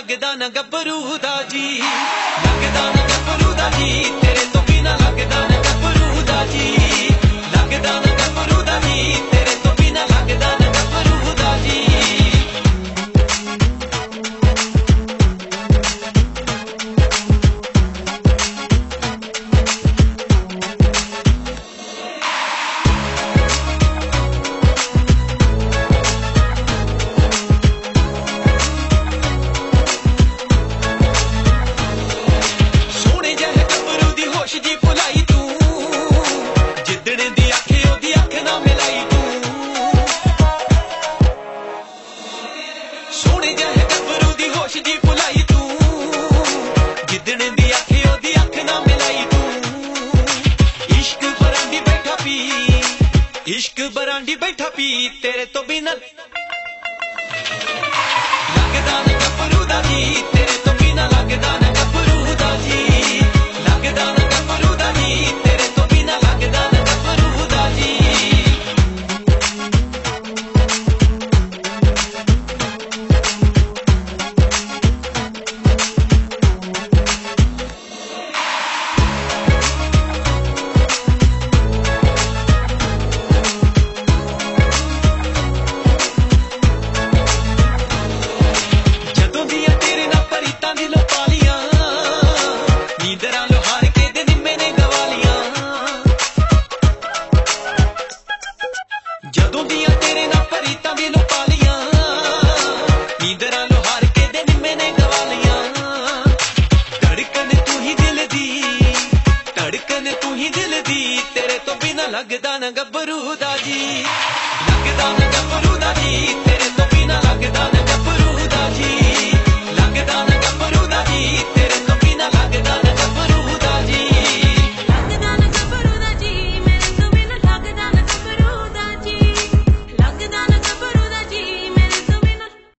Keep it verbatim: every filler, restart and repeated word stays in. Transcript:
लगदा ना गब्बरू दा जी, लगदा ना गब्बरू दा जी, तेरे तो बिना लगदा ना गब्बरू दा जी, लगदा ना गब्बरू दा जी, तेरे तो बिना लगदा ना गब्बरू दा जी। इश्क बरांडी बैठा पी तेरे तो बिना लगदा ना गब्बरू दा जी, तेरे तो बिना लगदा ना गब्बरू दा जी, लगदा ना गब्बरू दा जी, तेरे तो बिना लगदा ना गब्बरू दा जी। ਜਦੋਂ ਦੀਆਂ ਤੇਰੇ ਨਾਲ ਪਰੀਤਾਂ ਦੀ ਲੋਪਾਲੀਆਂ, ਨੀਂਦਰਾਂ ਲੋਹਾਰ ਕੇ ਦੇ ਨਿੰਮੇ ਨੇ ਗਵਾਲੀਆਂ, ਧੜਕਨ ਤੂੰ ਹੀ ਦਿਲ ਦੀ, ਧੜਕਨ ਤੂੰ ਹੀ ਦਿਲ ਦੀ, ਤੇਰੇ ਤੋਂ ਬਿਨਾ ਲੱਗਦਾ ਨਾ ਗਬਰੂ ਦਾ ਜੀ।